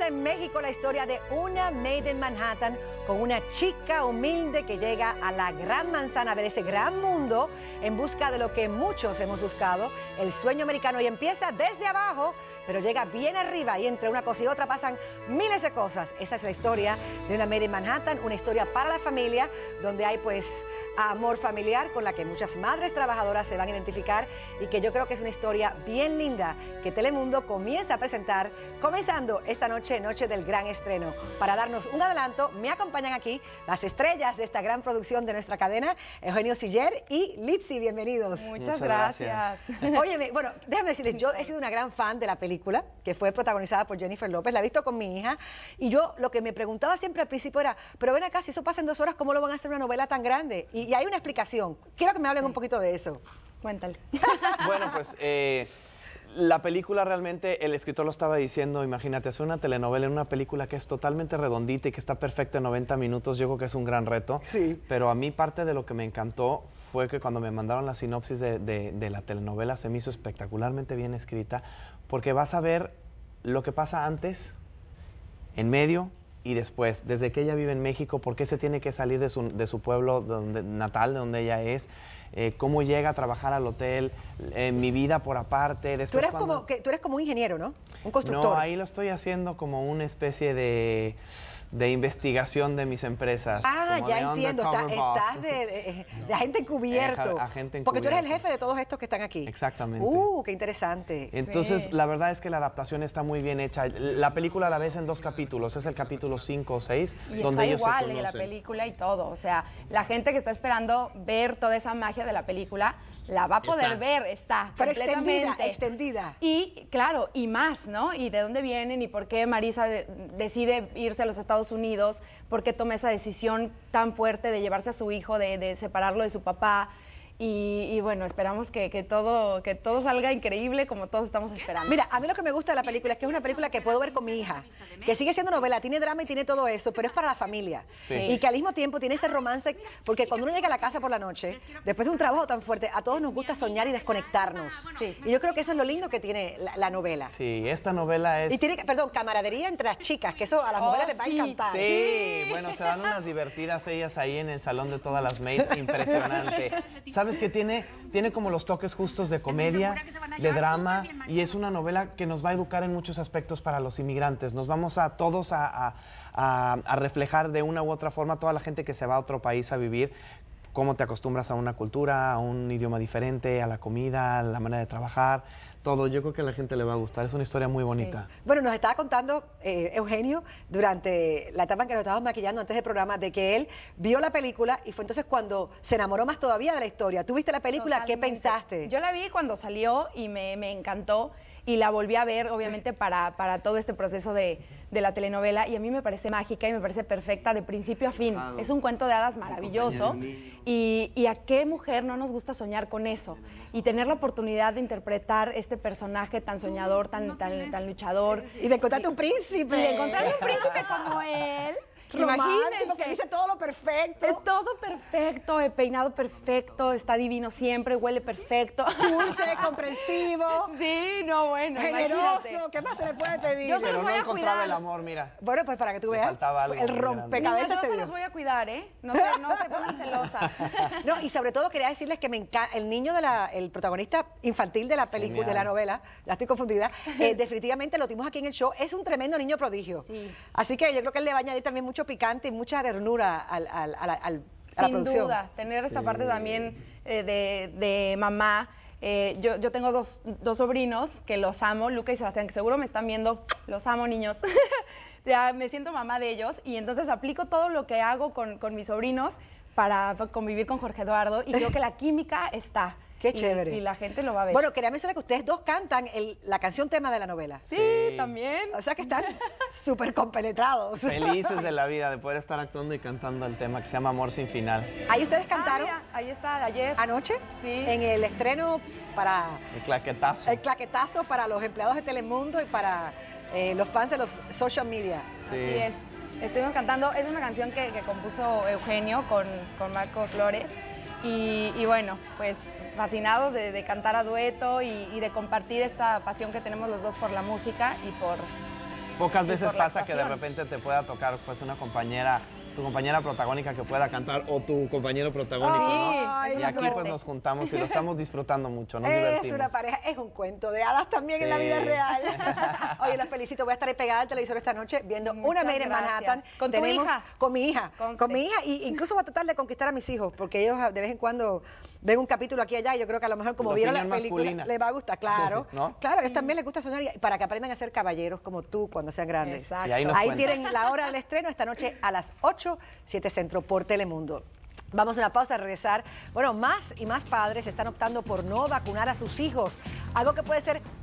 comienza en México la historia de una Made in Manhattan con una chica humilde que llega a la gran manzana a ver ese gran mundo en busca de lo que muchos hemos buscado, el sueño americano, y empieza desde abajo, pero llega bien arriba y entre una cosa y otra pasan miles de cosas. Esa es la historia de una Made in Manhattan, una historia para la familia, donde hay pues amor familiar con la que muchas madres trabajadoras se van a identificar y que yo creo que es una historia bien linda que Telemundo comienza a presentar comenzando esta noche, noche del gran estreno. Para darnos un adelanto, me acompañan aquí las estrellas de esta gran producción de nuestra cadena, Eugenio Siller y Litzy, bienvenidos. Muchas gracias. Óyeme, bueno, déjame decirles, yo he sido una gran fan de la película, que fue protagonizada por Jennifer López, la he visto con mi hija, y yo lo que me preguntaba siempre al principio era, pero ven acá, si eso pasa en 2 horas, ¿cómo lo van a hacer una novela tan grande? Y hay una explicación. Quiero que me hablen un poquito de eso. Cuéntale. Bueno, pues la película realmente, el escritor lo estaba diciendo, imagínate, hacer una telenovela en una película que es totalmente redondita y que está perfecta en 90 minutos, yo creo que es un gran reto. Sí. Pero a mí parte de lo que me encantó fue que cuando me mandaron la sinopsis de la telenovela se me hizo espectacularmente bien escrita, porque vas a ver lo que pasa antes, en medio y después, desde que ella vive en México, por qué se tiene que salir de su pueblo natal, de donde ella es, cómo llega a trabajar al hotel, mi vida por aparte. Después Tú eres como un ingeniero, ¿no? Un constructor. No, ahí lo estoy haciendo como una especie de investigación de mis empresas. Ah, como ya de entiendo, undercover boss. estás de agente encubierto. Agente Porque tú eres el encubierto. jefe de todos estos que están aquí. Exactamente. Qué interesante. Entonces, Sí. la verdad es que la adaptación está muy bien hecha. La película la ves en 2 capítulos, es el capítulo 5 o 6, Y donde está ellos igual se en la conocen. película y todo. O sea, la gente que está esperando ver toda esa magia de la película, la va a poder ver, está Pero completamente. extendida. Y claro, y más, ¿no? Y de dónde vienen y por qué Marisa decide irse a los Estados Unidos, por qué toma esa decisión tan fuerte de llevarse a su hijo, de separarlo de su papá. Y bueno, esperamos que todo salga increíble como todos estamos esperando. Mira, a mí lo que me gusta de la película es que es una película que puedo ver con mi hija, que sigue siendo novela, tiene drama y tiene todo eso, pero es para la familia. Sí. Y que al mismo tiempo tiene ese romance, porque cuando uno llega a la casa por la noche, después de un trabajo tan fuerte, a todos nos gusta soñar y desconectarnos. Sí. Y yo creo que eso es lo lindo que tiene la novela. Sí, esta novela es... Y tiene, perdón, camaradería entre las chicas, que eso a las mujeres les va a sí. encantar. Sí, bueno, se dan unas divertidas ellas ahí en el salón de todas las maids, impresionante. ¿Sabes qué tiene? Tiene como los toques justos de comedia, de drama, y es una novela que nos va a educar en muchos aspectos para los inmigrantes. Nos vamos a todos a reflejar de una u otra forma, toda la gente que se va a otro país a vivir, cómo te acostumbras a una cultura, a un idioma diferente, a la comida, a la manera de trabajar, todo. Yo creo que a la gente le va a gustar, es una historia muy bonita. Bueno, nos estaba contando Eugenio durante la etapa en que nos estábamos maquillando antes del programa de que él vio la película y fue entonces cuando se enamoró más todavía de la historia. ¿Tú viste la película? Totalmente. ¿Qué pensaste? Yo la vi cuando salió y me encantó y la volví a ver obviamente para todo este proceso de la telenovela y a mí me parece mágica y me parece perfecta de principio a fin. Es un cuento de hadas maravilloso y a qué mujer no nos gusta soñar con eso y tener la oportunidad de interpretar este personaje tan soñador, tan luchador. Y de encontrarte un príncipe. Y de encontrar un príncipe como él. Romántico, que dice todo lo perfecto. Es todo perfecto, el peinado perfecto, está divino siempre, huele perfecto. Dulce, comprensivo, Sí, no, bueno, generoso. imagínate. ¿Qué más se le puede pedir? Yo se Pero los no voy a encontraba cuidar. el amor, mira. Bueno, pues para que tú Le veas, faltaba algo el muy grande. rompecabezas Niñas, se yo se dio. los voy a cuidar, ¿eh? No se pongan celosas. No, y sobre todo quería decirles que me encanta, el niño el protagonista infantil de la película, de la novela, ya estoy confundida, definitivamente lo tuvimos aquí en el show, es un tremendo niño prodigio. Sí. Así que yo creo que él le va a añadir también mucho picante y mucha ternura a la Sin producción. duda, tener esta Sí. parte también de mamá. Yo tengo dos sobrinos que los amo, Luca y Sebastián, que seguro me están viendo, los amo, niños. Ya me siento mamá de ellos y entonces aplico todo lo que hago con mis sobrinos para convivir con Jorge Eduardo y creo que la química está. Qué chévere. Y la gente lo va a ver. Bueno, quería mencionar que ustedes dos cantan la canción tema de la novela. sí, Sí. también. O sea que están súper compenetrados. Felices de la vida de poder estar actuando y cantando el tema que se llama Amor sin final. Ahí ustedes cantaron Mira, ahí está, ayer. anoche Sí. en el estreno para El claquetazo. el claquetazo para los empleados de Telemundo y para los fans de los social media. Así es. Estuvimos cantando, es una canción que compuso Eugenio con Marco Flores y bueno, pues fascinados de cantar a dueto y de compartir esta pasión que tenemos los dos por la música y Pocas veces por la pasa que de actuación. repente te pueda tocar pues una compañera, tu compañera protagónica que pueda cantar o tu compañero protagónico, ¿no? Sí, Y aquí pues nos juntamos y lo estamos disfrutando mucho, nos divertimos. Es una pareja, es un cuento de hadas también en la Sí. vida real. Oye, los felicito, voy a estar ahí pegada al televisor esta noche viendo Muchas una Made in gracias. Manhattan. ¿Con tu hija? Con mi hija. Conste. Con mi hija, y incluso voy a tratar de conquistar a mis hijos, porque ellos de vez en cuando ven un capítulo aquí y allá, y yo creo que a lo mejor como La vieron la opinión película, masculina. les va a gustar, claro. ¿No? Claro, a ellos también les gusta soñar, y para que aprendan a ser caballeros como tú cuando sean grandes. Exacto. Y ahí nos Ahí cuentas. tienen la hora del estreno esta noche a las 8, 7 Centro por Telemundo. Vamos a una pausa, a regresar. Bueno, más y más padres están optando por no vacunar a sus hijos, algo que puede ser